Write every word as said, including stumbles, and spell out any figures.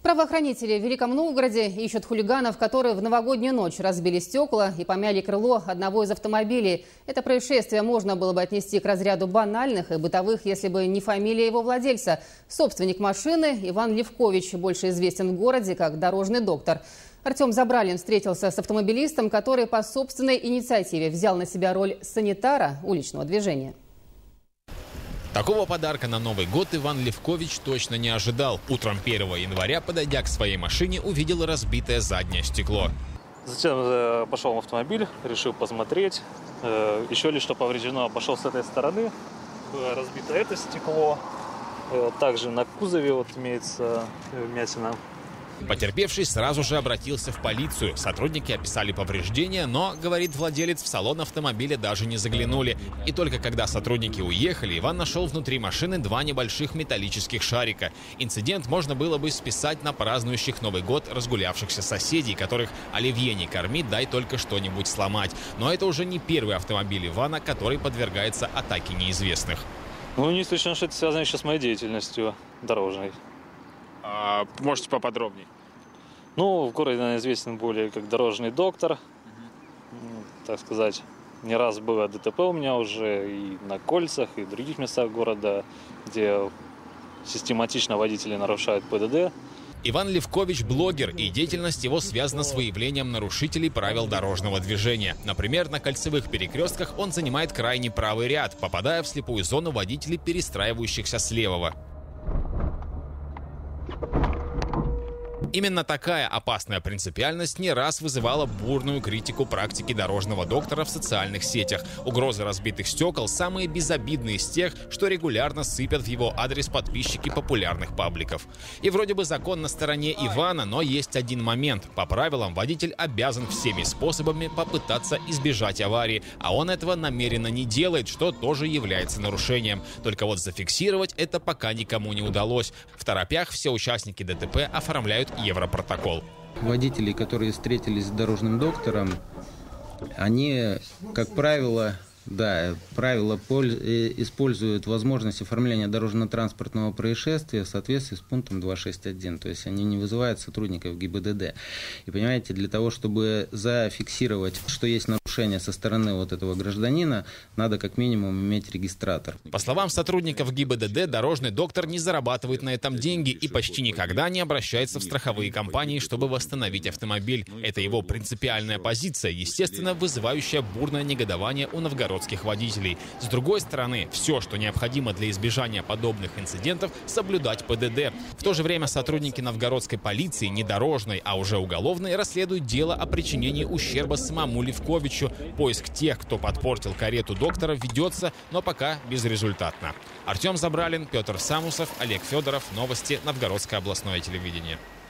Правоохранители в Великом Новгороде ищут хулиганов, которые в новогоднюю ночь разбили стекла и помяли крыло одного из автомобилей. Это происшествие можно было бы отнести к разряду банальных и бытовых, если бы не фамилия его владельца. Собственник машины Иван Левкович, больше известен в городе как дорожный доктор. Артем Забралин встретился с автомобилистом, который по собственной инициативе взял на себя роль санитара уличного движения. Такого подарка на Новый год Иван Левкович точно не ожидал. Утром первого января, подойдя к своей машине, увидел разбитое заднее стекло. Затем пошел в автомобиль, решил посмотреть. Еще ли что повреждено, пошел с этой стороны. Разбито это стекло. Также на кузове вот имеется вмятина. Потерпевший сразу же обратился в полицию. Сотрудники описали повреждения, но, говорит владелец, в салон автомобиля даже не заглянули. И только когда сотрудники уехали, Иван нашел внутри машины два небольших металлических шарика. Инцидент можно было бы списать на празднующих Новый год разгулявшихся соседей, которых оливье не корми, дай только что-нибудь сломать. Но это уже не первый автомобиль Ивана, который подвергается атаке неизвестных. Ну, не исключено, что это связано еще с моей деятельностью дорожной. А, можете поподробнее? Ну, в городе я известен более как дорожный доктор. Ну, так сказать, не раз было ДТП у меня уже и на кольцах, и в других местах города, где систематично водители нарушают ПДД. Иван Левкович – блогер, и деятельность его связана с выявлением нарушителей правил дорожного движения. Например, на кольцевых перекрестках он занимает крайне правый ряд, попадая в слепую зону водителей, перестраивающихся с левого. Именно такая опасная принципиальность не раз вызывала бурную критику практики дорожного доктора в социальных сетях. Угрозы разбитых стекол – самые безобидные из тех, что регулярно сыпят в его адрес подписчики популярных пабликов. И вроде бы закон на стороне Ивана, но есть один момент. По правилам, водитель обязан всеми способами попытаться избежать аварии, а он этого намеренно не делает, что тоже является нарушением. Только вот зафиксировать это пока никому не удалось. В торопях все участники ДТП оформляют Европротокол. Водители, которые встретились с дорожным доктором, они, как правило, да, правило используют возможность оформления дорожно-транспортного происшествия в соответствии с пунктом двести шестьдесят один. То есть они не вызывают сотрудников ГИБДД. И понимаете, для того, чтобы зафиксировать, что есть нарушение со стороны вот этого гражданина, надо как минимум иметь регистратор. По словам сотрудников ГИБДД, дорожный доктор не зарабатывает на этом деньги и почти никогда не обращается в страховые компании, чтобы восстановить автомобиль. Это его принципиальная позиция, естественно, вызывающая бурное негодование у новгородцев. Водителей. С другой стороны, все, что необходимо для избежания подобных инцидентов, соблюдать ПДД. В то же время сотрудники новгородской полиции, не дорожной, а уже уголовной, расследуют дело о причинении ущерба самому Левковичу. Поиск тех, кто подпортил карету доктора, ведется, но пока безрезультатно. Артем Забралин, Петр Самусов, Олег Федоров. Новости Новгородское областное телевидение.